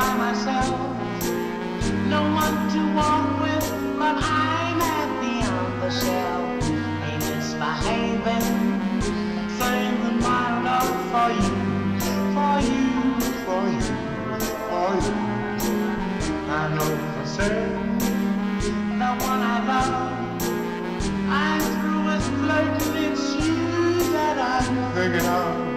by myself, no one to walk with, but I'm happy on the shelf. Ain't misbehaving, saving my love for you, for you, for you, for you. I know for certain the one I love, I'm through with flirting. It's you that I'm thinking of.